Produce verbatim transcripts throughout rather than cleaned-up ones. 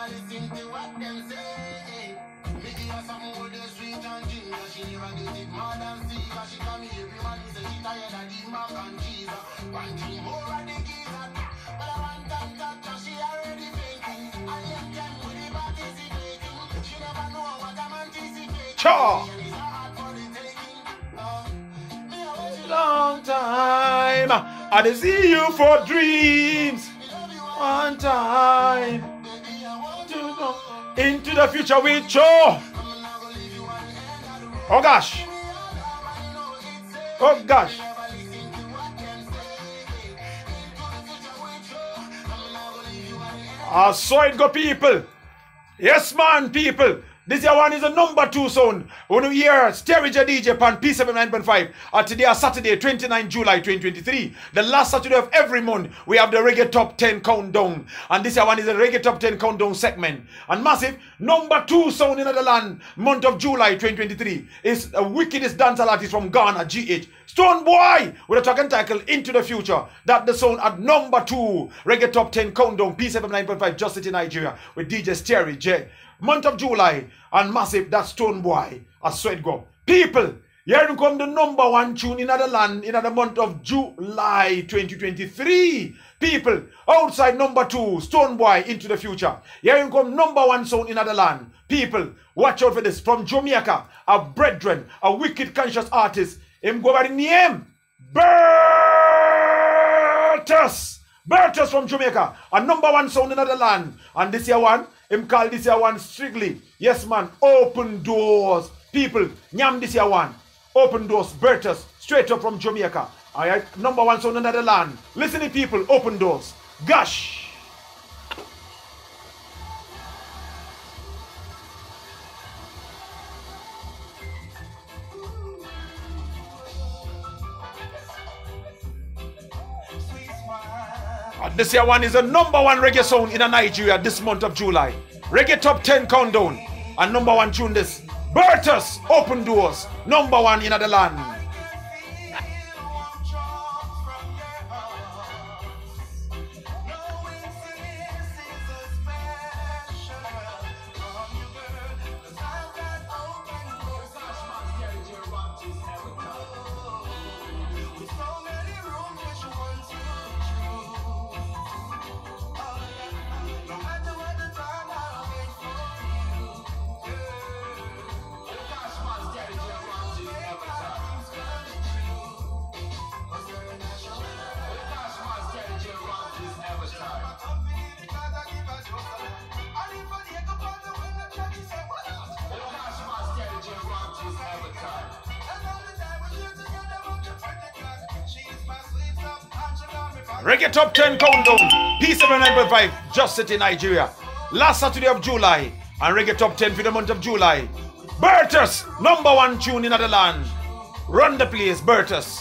listen to what them say. Me give her something with the sweet and ginger. She never get it mad and see. Cause she come here every man. He say she tired of the mac and cheese. One thing more of the geezer. But I want that touch. She already faking. I am them with the participating. She never know what I'm anticipating. Cha! And it's hard for the taking. No. Me I want you Long time. I did see you for dreams. One time. baby. I want To go into the future with you. Oh gosh. Oh gosh. I saw it go, people. Yes, man, people. This year one is a number two sound. When you hear Stereo D J pan P seventy-nine point five. Uh, today is Saturday, twenty-ninth July twenty twenty-three. The last Saturday of every month, we have the Reggae Top ten Countdown. And this year one is a Reggae Top ten Countdown segment. And massive, number two sound in the land, month of July twenty twenty-three, is a wickedest dancehall artist from Ghana, G H. Stone Boy, with a track and title, Into the Future. That the sound at number two, Reggae Top ten Countdown, P seventy-nine point five, Just City, Nigeria, with D J Stereo J. Month of July, and massive, that Stone Boy, I swear it go. People, here come the number one tune in the land in the month of July twenty twenty-three. People, outside number two, Stone Boy, Into the Future. Here come number one sound in the land. People, watch out for this. From Jamaica, a brethren, a wicked conscious artist. Him go by the name Bertus. Bertus from Jamaica, a number one sound in the land. And this year one, him call this year one strictly. Yes, man, Open Doors. People, nyam this year one. Open Doors, Bertus, straight up from Jamaica. Alright, number one sound in the land. Listen to people, Open Doors. Gosh. And this year one is the number one reggae song in Nigeria this month of July. Reggae Top ten Countdown. And number one tune this. Bertus, Open Doors. Number one in the land. Reggae Top ten Countdown, P seventy-nine point five, Just City, Nigeria. Last Saturday of July, and Reggae Top ten for the month of July. Bertus, number one tune in the land. Run the place, Bertus.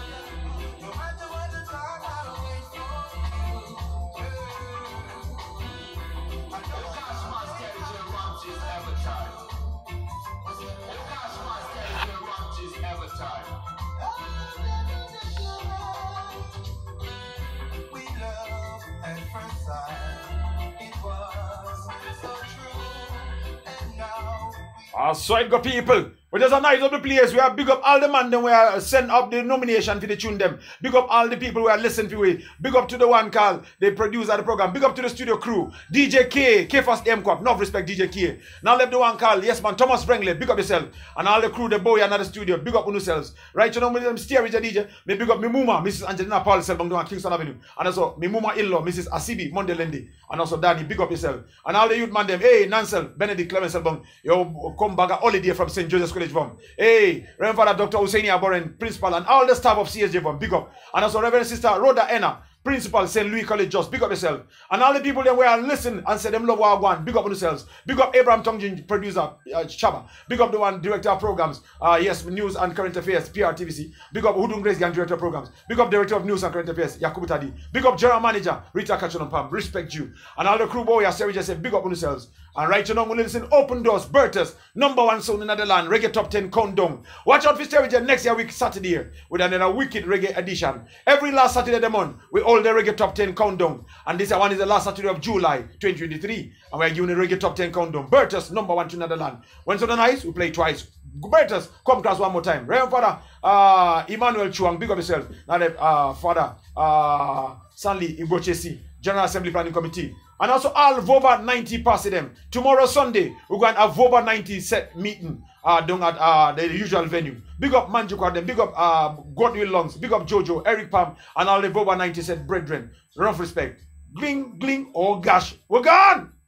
I saw it go, people. But there's a nice of the place where I big up all the man them where I send up the nomination for the tune them. Big up all the people who are listening to it. Big up to the one called the producer of the program. Big up to the studio crew. D J K, K Fast M Corp. No respect D J K. Now left the one called Yes Man Thomas Brengley. Big up yourself. And all the crew, the boy and the studio. Big up on yourselves. Right, you know me them steer with the D J. Me big up me muma, Missus Angelina Paul Selbang on Kingston Avenue. And also me muma in-law, Missus Asibi Monday Lendi. And also Danny. Big up yourself. And all the youth man them. Hey, Nansel, Benedict Clement Selbang. Yo come back a holiday from Saint Joseph's College from. Hey. Reverend Father Doctor Husseini Aboren, Principal, and all the staff of C S J from Big Up. And also Reverend Sister Rhoda Enna, Principal, Saint Louis College Just. Big up yourself. And all the people that were listen and say them love our one. Big up on yourselves. Big up Abraham Tongjin, producer, uh, Chaba. Big up the one director of programs. Uh, yes, News and Current Affairs, P R T V C. Big up Hudun Grace Gang, director of programs. Big up director of News and Current Affairs, Yakubu Tadi. Big up general manager, Rita Kachon Pam. Respect you. And all the crew boy, I just say big up on yourselves. And right now, we listen Open Doors, Bertus, number one sound in the land, Reggae Top ten Countdown. Watch out for Stereo next year week Saturday with another wicked reggae edition. Every last Saturday of the month, we all the reggae top ten countdown. And this one is the last Saturday of July twenty twenty-three. And we're giving the reggae top ten countdown. Bertus, number one to Netherlands. Wednesday night, we play twice. Bertus, come class one more time. Reverend Father uh, Emmanuel Chuang, big up yourself. Now the uh, Father uh, Stanley Ibochesi, General Assembly Planning Committee. And also all Vova ninety pass them. Tomorrow Sunday, we're going to have Vova ninety set meeting uh, down at uh, the usual venue. Big up Manjuka, them, big up uh, Godwill Lungs, big up Jojo, Eric Pam, and all the Vova ninety set brethren. Enough respect. Gling, gling, oh gosh, we're gone!